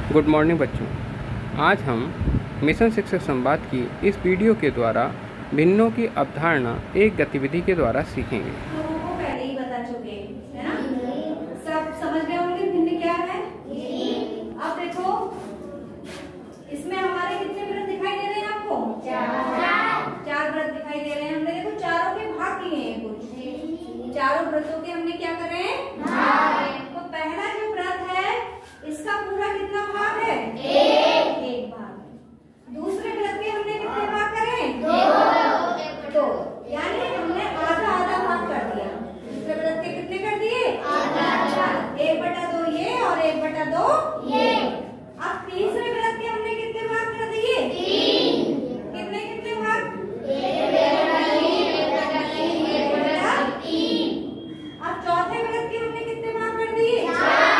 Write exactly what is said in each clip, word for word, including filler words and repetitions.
Good morning बच्चों। आज हम मिशन शिक्षक संवाद की इस वीडियो के द्वारा भिन्नों की अवधारणा एक गतिविधि के द्वारा सीखेंगे। लोगों को पहले ही बता चुके हैं ना, सब समझ गए होंगे भिन्न क्या है। अब देखो इसमें हमारे कितने व्रत दिखाई दे रहे हैं आपको? चार चार व्रत दिखाई दे रहे हैं। हमने देखो चारों के भाग किए हैं कुछ, चारों व्रतों के हमने क्या करे हैं। तो पहला जो व्रत है इसका पूरा कितना भाग है? एक एक भाग। दूसरे व्रत के हमने कितने भाग करे? दो दो यानी हमने आधा आधा भाग कर दिया। दूसरे व्रत के कितने कर दिए? आधा आधा। एक बटा दो ये और एक बटा दो ये। अब तीसरे व्रत के हमने कितने भाग कर दिए? तीन। कितने कितने भाग? एक बटा तीन, एक बटा तीन, एक बटा तीन। अब चौथे व्रत के हमने कितने भाग कर दिए? चार।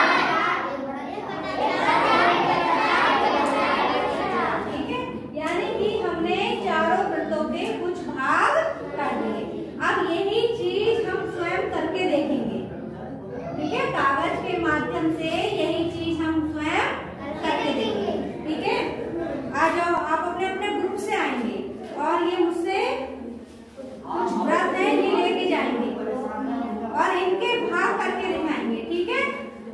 ठीक है, यानी कि हमने चारों व्रतों के कुछ भाग कर दिए। अब यही चीज हम स्वयं करके देखेंगे। ठीक है, कागज के माध्यम से यही चीज हम स्वयं करके देखेंगे। ठीक है, आ जाओ, आप अपने अपने ग्रुप से आएंगे और ये मुझसे कुछ व्रत है ये लेके जाएंगे और इनके भाग करके दिखाएंगे। ठीक है,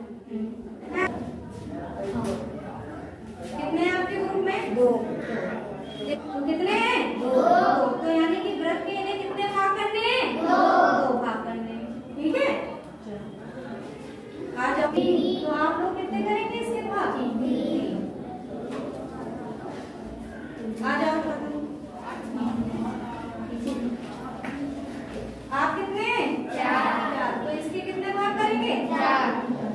कितने हैं आपके ग्रुप में? दो। तो कितने हैं? दो। तो यानी कि व्रत के इन्हें कितने भाग करने हैं? दो दो भाग करने हैं। ठीक है, आ जाओ। तो आप लोग कितने करेंगे इसके भाग? आ जाओ, आप कितने हैं? चार। तो इसके कितने भाग करेंगे? चार।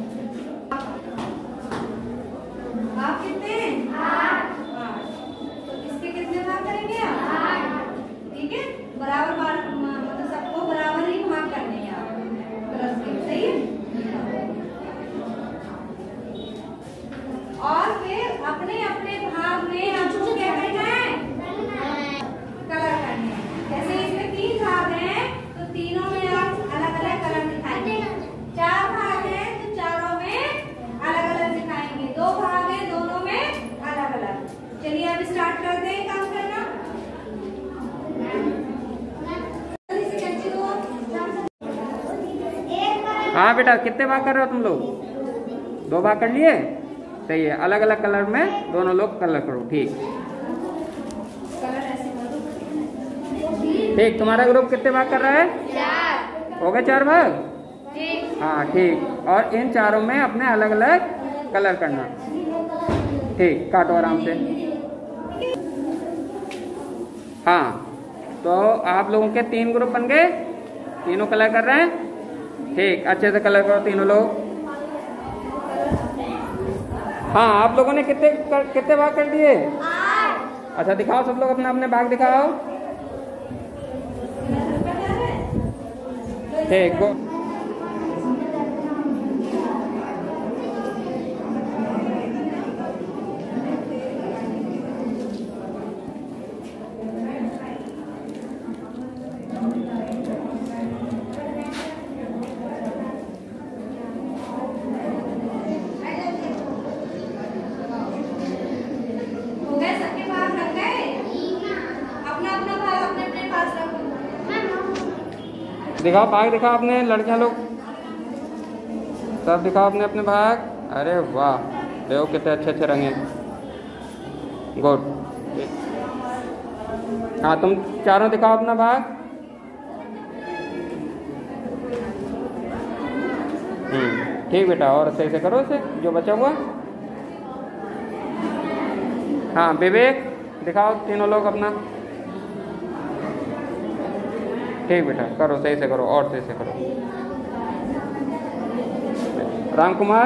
आप कितने हैं? आठ। तो इसके कितने भाग करेंगे आप? आठ। ठीक है, बराबर बार मतलब सबको बराबर ही भाग करने हैं आप। सही है। और फिर अपने अपने भाग में आपको क्या करना है? कलर करने हैं। जैसे इसमें तीन भाग हैं तो तीनों में आप अलग अलग कलर दिखाएंगे। चार भाग हैं तो चारों में अलग अलग दिखाएंगे। दो भाग हैं दोनों में अलग अलग। चलिए अब स्टार्ट करते हैं काम करना। हाँ बेटा, कितने भाग कर रहे हो तुम लोग? दो भाग कर लिए? सही है, अलग अलग कलर में दोनों लोग कलर करो। ठीक ठीक, तुम्हारा ग्रुप कितने भाग कर रहा है? चार। हो गए चार भाग? ठीक। हाँ ठीक, और इन चारों में अपने अलग अलग कलर करना। ठीक, काटो आराम से। हाँ, तो आप लोगों के तीन ग्रुप बन गए, तीनों कलर कर रहे हैं। ठीक, अच्छे से कलर करो तीनों लोग। हाँ, आप लोगों ने कितने कर, कितने भाग कर दिए? अच्छा, दिखाओ सब लोग अपना अपने भाग दिखाओ। ठीक, गो। दिखाओ भाग, दिखाओ अपने लड़कियां लोग, सब दिखाओ अपने अपने भाग। अरे वाह, देखो कितने अच्छे अच्छे रंग हैं। गुड। हाँ, तुम चारों दिखाओ अपना भाग। हम्म ठीक बेटा, और सही से करो इसे जो बचा हुआ। हाँ विवेक, दिखाओ तीनों लोग अपना। ठीक बेटा, करो सही से करो, और सही से करो। राम कुमार,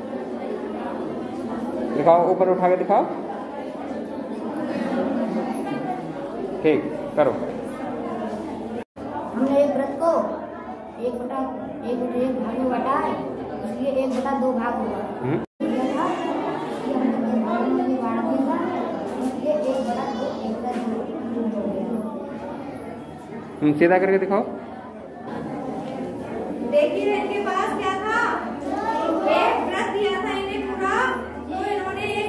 दिखाओ, ऊपर उठा के दिखाओ। ठीक, करो। हमने एक व्रत को एक बटा एक एक भाग में बांटा है, इसलिए एक बटा दो भाग होगा। सीधा करके दिखाओ। देखिए इनके पास क्या था? एक व्रत दिया था इन्हें पूरा, तो इन्होंने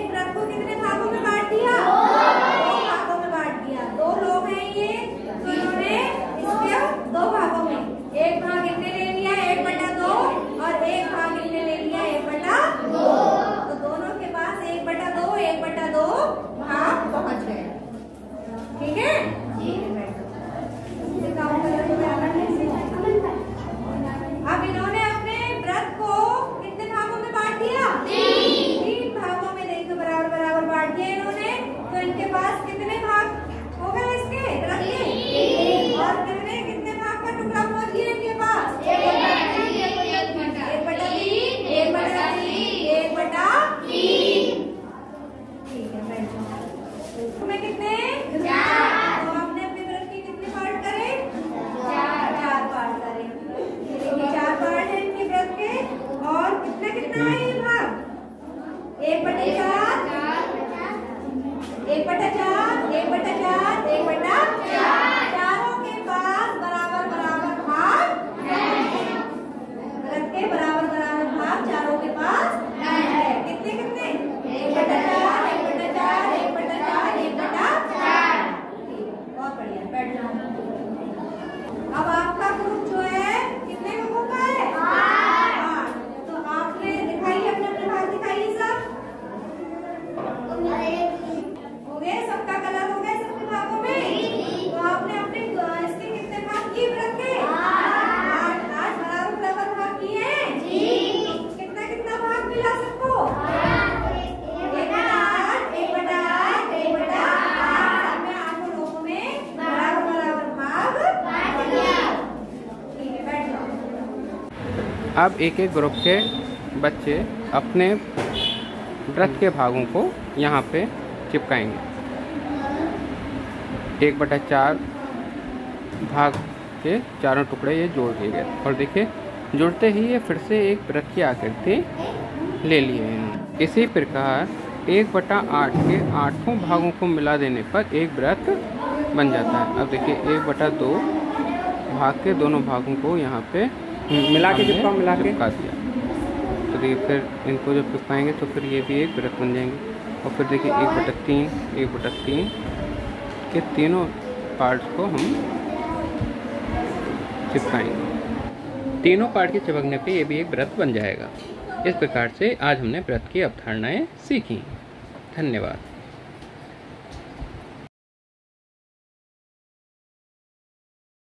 एक बटे चार, एक बटा चार, एक बटा चार, एक बटा चारों के पास बराबर बराबर भाग व्रत के बराबर बराबर भाग चारों के पास है। कितने कितने? एक बटा चार, एक बटा चार, एक बटा चार, एक बटा चार। बहुत बढ़िया, बैठ जाओ। अब आपका ग्रुप जो है कितने लोगों का है? आठ। तो आपने दिखाइए अपने अपने भाग दिखाइए सब। हो गए सबका कलर हो गए सब विभागों में। तो आपने अपने इसके कितने भाग किए व्रत के? आठ। आठ बराबर बराबर भाग किए हैं। कितना कितना भाग मिला सबको? एक बटा आठ, एक बटा आठ, एक बटा आठ। में आठों लोगों में बराबर बराबर भाग ठीक है, बैठ जाओ। अब एक एक ग्रुप के बच्चे अपने व्रत के भागों को यहाँ पे चिपकाएंगे। एक बटा चार भाग के चारों टुकड़े ये जोड़ दिए गए और देखिए जुड़ते ही ये फिर से एक व्रत की आकृति ले लिए हैं। इसी प्रकार एक बटा आठ के आठों भागों को मिला देने पर एक व्रत बन जाता है। अब देखिए एक बटा दो भाग के दोनों भागों को यहाँ पे मिला के चिपका मिला के चिपका दिया। तो देखिए फिर इनको जब चिपकाएंगे तो फिर ये भी एक व्रत बन जाएंगे। और फिर देखिए एक बटा तीन, एक बटा तीन के तीनों पार्ट्स को हम चिपकाएंगे। तीनों पार्ट के चिपकने पे ये भी एक व्रत बन जाएगा। इस प्रकार से आज हमने व्रत की अवधारणाएं सीखी। धन्यवाद।